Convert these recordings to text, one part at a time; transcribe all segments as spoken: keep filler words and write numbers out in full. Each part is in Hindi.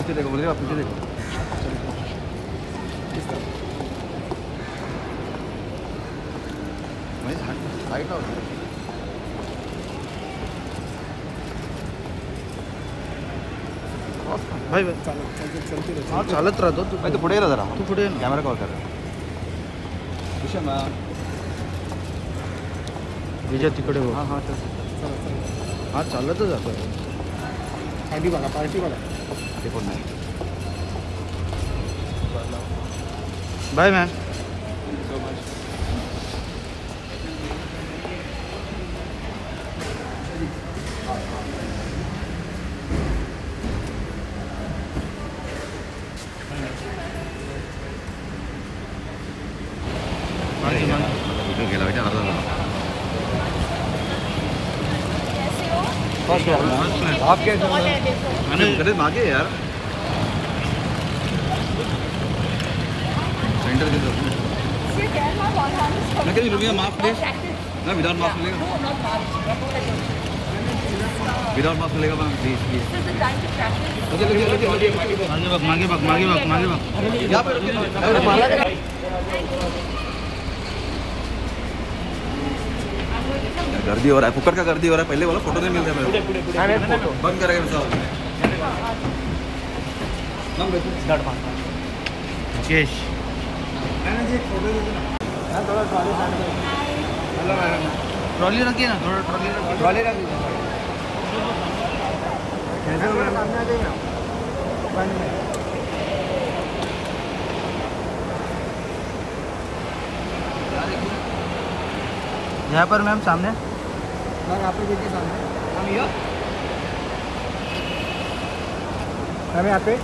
पीछे देखो, बोल रहे आप पीछे देखो। साइड ना भाई भाई हाँ चालत रहा तो भाई, तो पुढे जरा, तू पुढे कॅमेरा कॉल कर विजय तिकडे हो. हां हां हां चालतच जातो. पार्टी बघा, पार्टी बघा. ते कोण नाही. Bye ma'am. So much. गेला बेटा अर्धा आप कैसे मैंने मांगे यार सेंटर की तरफ मैं कहीं रुकिए माफ प्लीज ना विदाउट मास्क मिलेगा विदाउट मास्क मिलेगा मैम प्लीज प्लीज मांगे बक मांगे बक मांगे बक मांगे बक यहाँ पे गर्दी हो रहा है, फुकर का गर्दी हो रहा है. पहले वाला फोटो नहीं मिलता मेरे को. बंद करेगा साहब. मुकेश ट्रॉली रखिए ना, थोड़ा ट्रॉली रखिए. ट्रॉली रखिए. यहाँ पर मैम सामने मैम आप देखिए सामने हम ये मैम यहाँ पे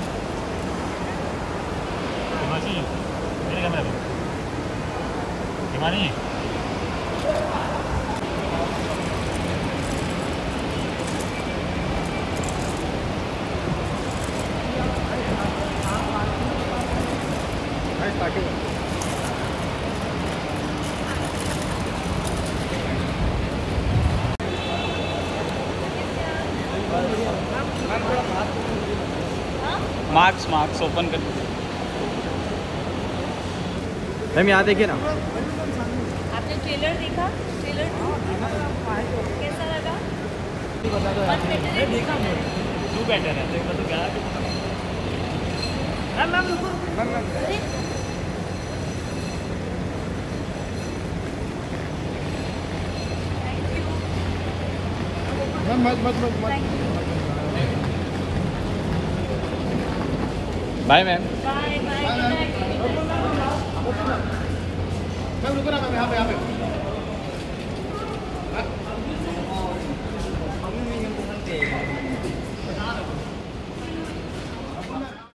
हिमानी मेरे कैमरा पे हिमानी मार्क्स मार्क्स ओपन कर. मैम यहाँ देखिए ना. आपने ट्रेलर देखा? ट्रेलर कैसा लगा? देखा टू बेटर है देखो तो क्या मैम मैम रुको मैम मैम मत मत मत मत bye ma'am. Bye bye. Ma'am रुको ना मैम, यहाँ पे यहाँ पे